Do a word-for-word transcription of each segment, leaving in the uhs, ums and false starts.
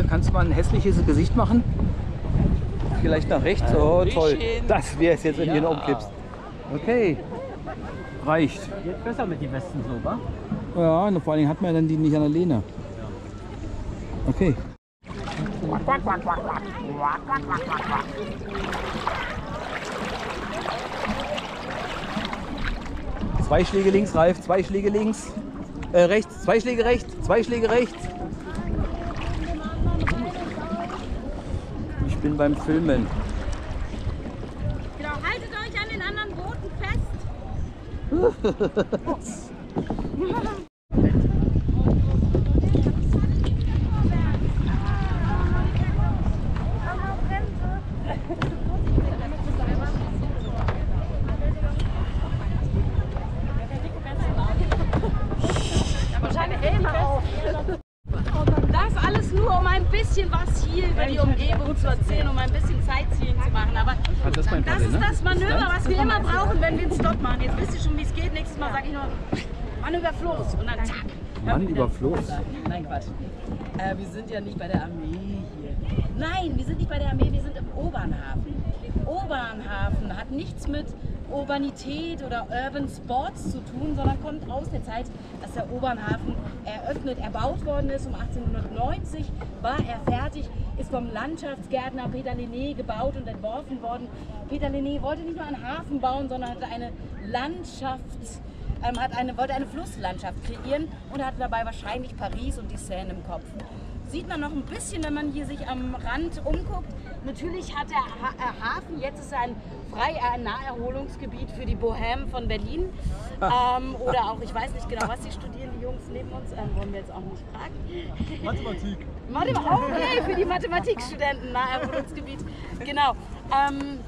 kannst du mal ein hässliches Gesicht machen? Vielleicht nach rechts? Oh, toll. Das wäre es jetzt, wenn du ihn umkippst. Okay. Reicht. Geht besser mit den Westen so, wa? Ja, und vor allem hat man dann die nicht an der Lehne. Okay. Zwei Schläge links, Ralf, zwei Schläge links, äh, rechts, zwei Schläge rechts, zwei Schläge rechts. Ich bin beim Filmen. Genau, haltet euch an den anderen Booten fest. Das alles nur, um ein bisschen was hier über die Umgebung zu erzählen, um ein bisschen Sightseeing zu machen. Aber das ist, mein das, ist das Manöver, was wir immer brauchen, wenn wir einen Stop machen. Jetzt wisst ihr schon, wie es geht. Nächstes Mal sage ich nur Manöver Floß und dann zack. Mann über Floß. Nein, Quatsch. Äh, wir sind ja nicht bei der Armee hier. Nein, wir sind nicht bei der Armee, wir sind im Obernhafen. Obernhafen hat nichts mit Urbanität oder Urban Sports zu tun, sondern kommt aus der Zeit, dass der Obernhafen eröffnet, erbaut worden ist. Um achtzehnhundertneunzig war er fertig, ist vom Landschaftsgärtner Peter Lenné gebaut und entworfen worden. Peter Lenné wollte nicht nur einen Hafen bauen, sondern hatte eine Landschafts Ähm, hat eine, wollte eine Flusslandschaft kreieren und hatte dabei wahrscheinlich Paris und die Seine im Kopf. Sieht man noch ein bisschen, wenn man hier sich am Rand umguckt. Natürlich hat der ha äh, Hafen, jetzt ist er ein frei äh, Naherholungsgebiet für die Bohème von Berlin. Ähm, oder auch, ich weiß nicht genau, was sie studieren, die Jungs neben uns, ähm, wollen wir jetzt auch nicht fragen. Mathematik. Mathematik, okay, für die Mathematikstudenten, Naherholungsgebiet, genau. Ähm,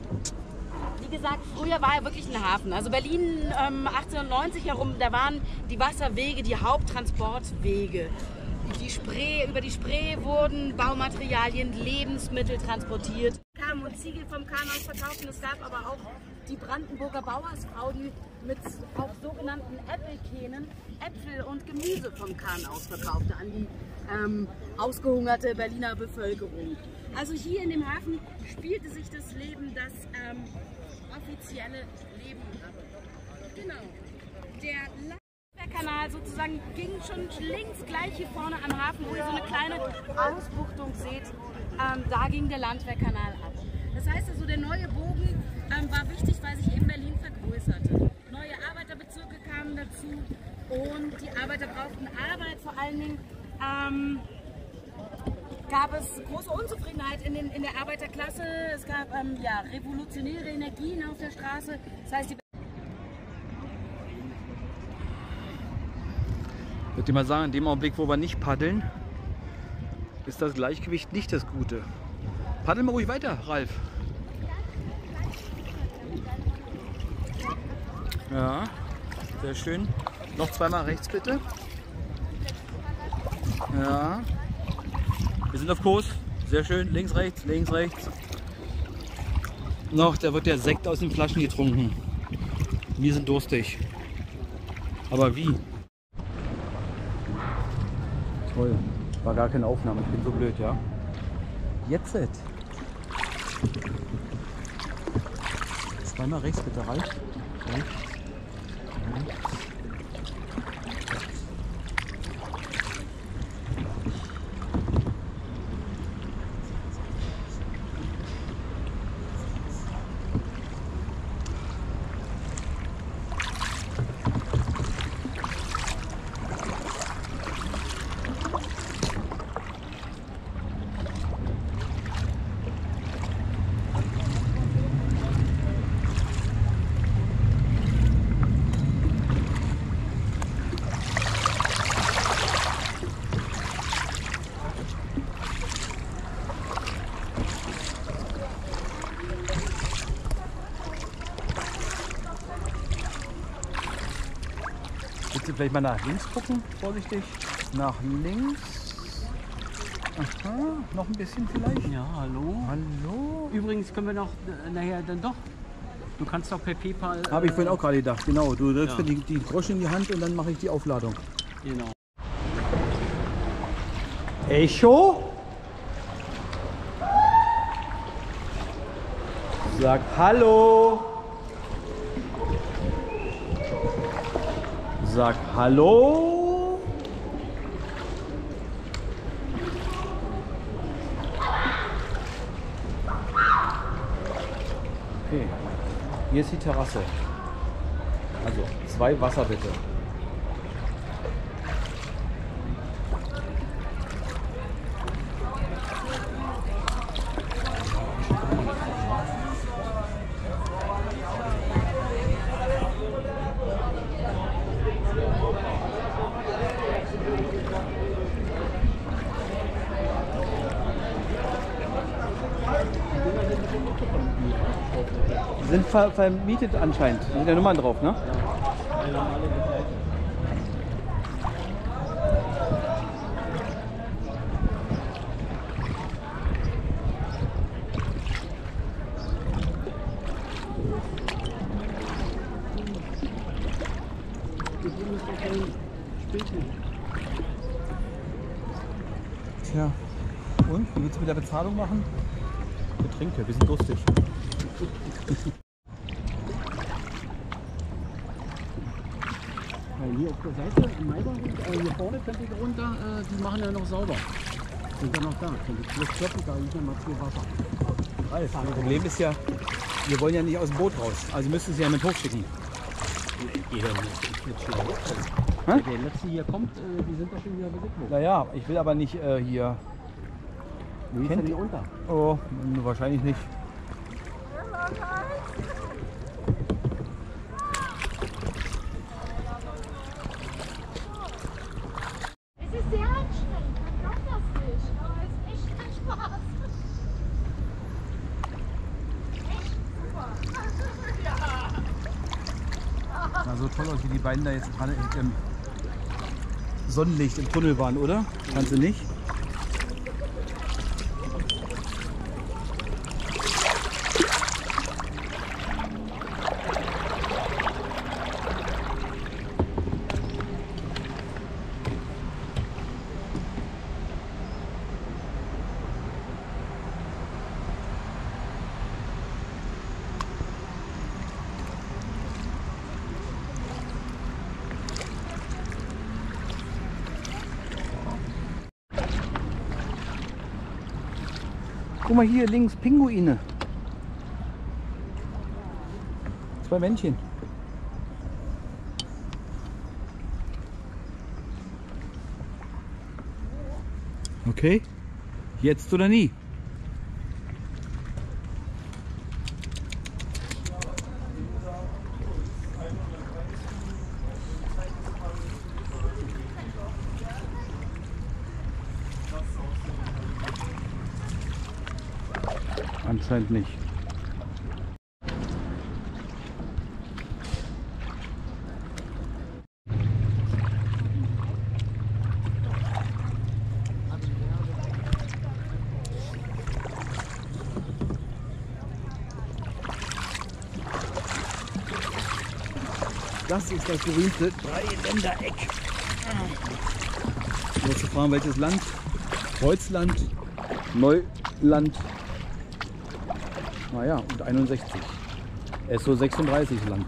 Wie gesagt, früher war er wirklich ein Hafen. Also Berlin ähm, achtzehnhundertneunzig herum, da waren die Wasserwege die Haupttransportwege. Die Spree, über die Spree wurden Baumaterialien, Lebensmittel transportiert. Kamen und Ziegel vom Kahn aus verkauften. Es gab aber auch die Brandenburger Bauersfrau, die mit auch sogenannten Äpfelkähnen Äpfel und Gemüse vom Kahn aus verkaufte an die ähm, ausgehungerte Berliner Bevölkerung. Also hier in dem Hafen spielte sich das Leben, das ähm, offizielle Leben ab. Genau. Der Landwehrkanal sozusagen ging schon links gleich hier vorne am Hafen, wo ihr so eine kleine Ausbuchtung seht. Ähm, da ging der Landwehrkanal ab. Das heißt also, der neue Bogen ähm, war wichtig, weil sich eben Berlin vergrößerte. Neue Arbeiterbezirke kamen dazu und die Arbeiter brauchten Arbeit. Vor allen Dingen ähm, gab es große Unzufriedenheit in, den, in der Arbeiterklasse. Es gab ähm, ja, revolutionäre Energien auf der Straße. Das heißt, die Ich würde dir mal sagen, in dem Augenblick, wo wir nicht paddeln, ist das Gleichgewicht nicht das Gute. Paddeln wir ruhig weiter, Ralf. Ja, sehr schön. Noch zweimal rechts bitte. Ja. Wir sind auf Kurs. Sehr schön. Links, rechts, links, rechts. Noch, da wird der Sekt aus den Flaschen getrunken. Wir sind durstig. Aber wie? Toll. War gar keine Aufnahme. Ich bin so blöd, ja. Jetzt. Zweimal rechts bitte, Ralf. Rechts. Rechts. Willst du vielleicht mal nach links gucken? Vorsichtig. Nach links. Aha, noch ein bisschen vielleicht. Ja, hallo. Hallo. Übrigens können wir noch äh, nachher dann doch. Du kannst doch per PayPal. Äh, Habe ich vorhin auch gerade gedacht. Genau, du drückst ja. die, die Groschen in die Hand und dann mache ich die Aufladung. Genau. Echo? Sag Hallo. Sag Hallo. Okay, hier ist die Terrasse. Also zwei Wasser bitte. Sind ver vermietet anscheinend. Da sind ja Nummern drauf, ne? Tja, und? Wie willst du mit der Bezahlung machen? Getränke, wir sind durstig. Weil hier auf der Seite, im Maibach, äh, hier vorne könnt ihr runter, äh, die machen ja noch sauber. Sind ja noch da. Könnt ihr vielleicht kloppen, da liegt ja mal viel Wasser. Ralf, das Problem ist ja, wir wollen ja nicht aus dem Boot raus. Also müssten sie ja mit hochschicken. Jeder ist jetzt schlau. Hä? Der letzte hier kommt, äh, die sind doch schon wieder bewegt. Naja, ich will aber nicht äh, hier. Wie ist denn hier unter? Oh, wahrscheinlich nicht. Es ist sehr anstrengend, man glaubt das nicht, aber es ist echt ein Spaß. Echt super. Ja. Na, so toll aus, wie die beiden da jetzt gerade im Sonnenlicht im Tunnel waren, oder? Kannst du nicht? Guck mal hier links, Pinguine. Zwei Männchen. Okay, jetzt oder nie? Anscheinend nicht. Das ist das berühmte Dreiländereck. Ich wollte fragen, welches Land? Kreuzland, Neuland. Naja, und einundsechzig. S O sechsunddreißig Land.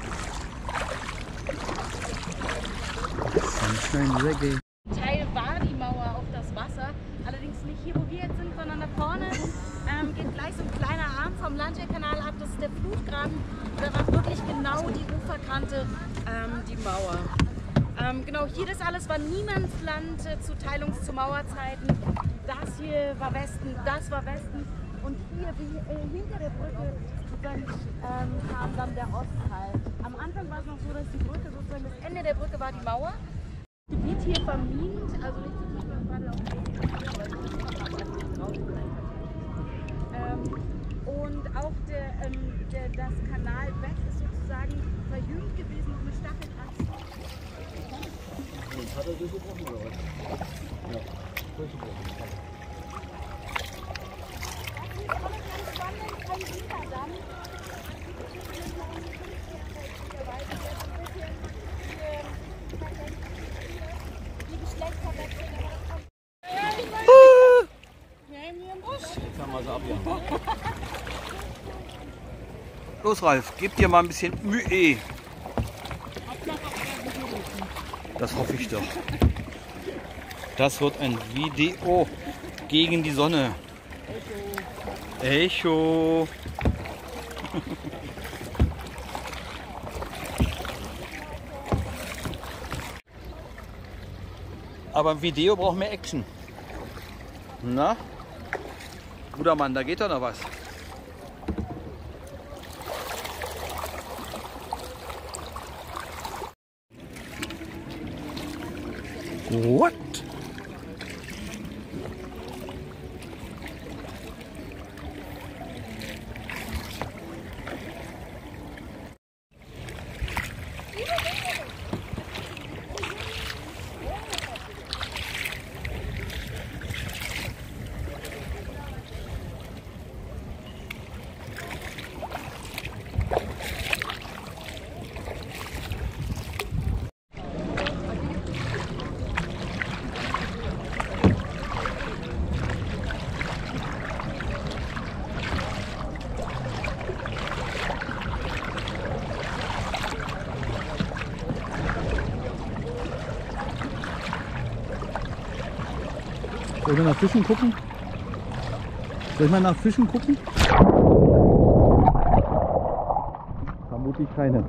Sunshine Reggae. Teil war die Mauer auf das Wasser, allerdings nicht hier, wo wir jetzt sind, sondern da vorne ähm, geht gleich so ein kleiner Arm vom Landwehrkanal ab, das ist der Flutgraben. Da war wirklich genau die Uferkante ähm, die Mauer. Ähm, genau, hier das alles war Niemandsland äh, zu Teilungs- zu Mauerzeiten. Das hier war Westen, das war Westen. Und hier wie, äh, hinter der Brücke sozusagen, ähm, kam dann der Ostteil. Am Anfang war es noch so, dass die Brücke sozusagen, das Ende der Brücke war die Mauer. Das Gebiet hier vermint, also nicht so viel gerade auf dem ähm, und auch der, ähm, der, das Kanalbett ist sozusagen verjüngt gewesen mit Stacheldraht. Hat er durchgebrochen oder was? Ja, durchgebrochen. Wir haben hier im Busch. Jetzt haben wir sie abgehauen. Los Ralf, gib dir mal ein bisschen Mühe. Das hoffe ich doch. Das wird ein Video gegen die Sonne. Echo. Aber im Video braucht mehr Action. Na? Guter Mann, da geht doch noch was. What? Soll ich mal nach Fischen gucken? Soll ich mal nach Fischen gucken? Vermutlich keine.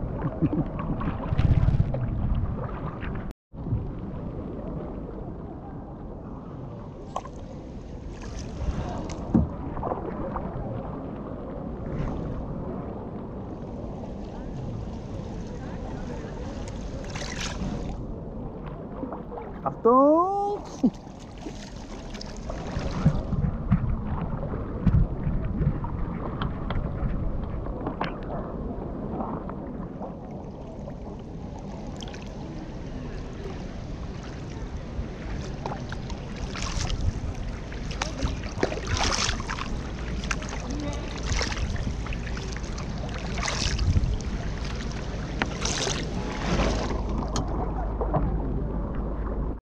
Achtung!